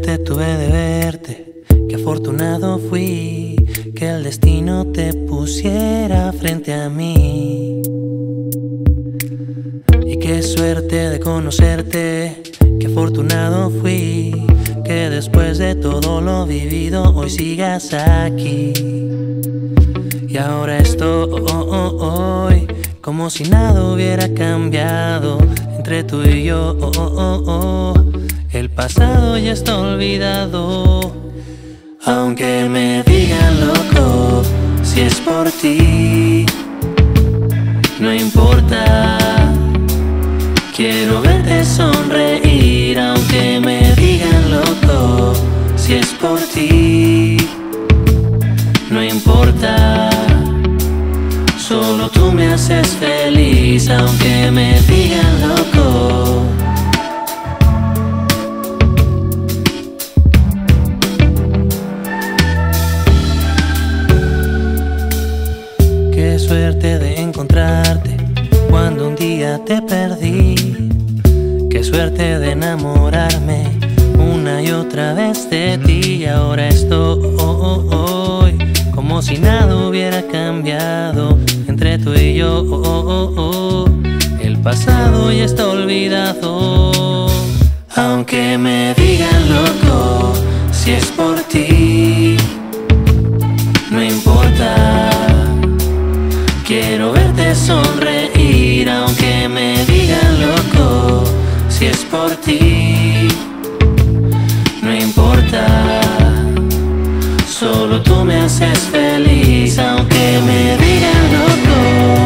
suerte tuve de verte, qué afortunado fui que el destino te pusiera frente a mí. Y qué suerte de conocerte, qué afortunado fui que después de todo lo vivido hoy sigas aquí. Y ahora estoy como si nada hubiera cambiado entre tú y yo. El pasado ya está olvidado. Aunque me digan loco, si es por ti, no importa. Quiero verte sonreír. Aunque me digan loco, si es por ti, no importa. Solo tú me haces feliz. Aunque me digan loco. Qué suerte de encontrarte cuando un día te perdí. Qué suerte de enamorarme una y otra vez de ti. Y ahora estoy como si nada hubiera cambiado entre tú y yo. El pasado ya está olvidado. Aunque me digan loco, si es por ti, no importa. Quiero verte sonreír. Aunque me digan loco, si es por ti, no importa. Solo tú me haces feliz. Aunque me digan loco.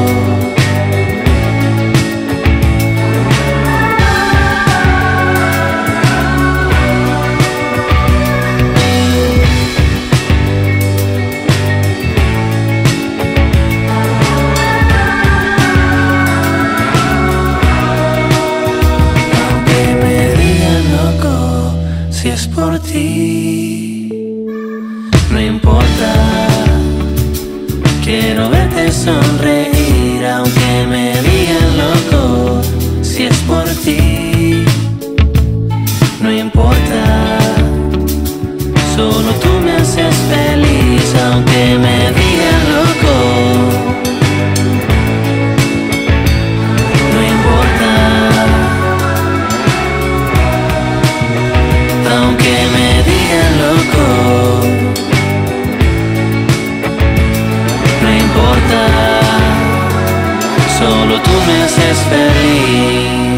Aunque me digan loco, si es por ti, no importa. Quiero verte sonreír. Aunque me digan loco, si es por ti, no importa. Solo tú me haces feliz. Aunque me digan loco, no importa. Aunque me digan loco, solo tú me haces feliz.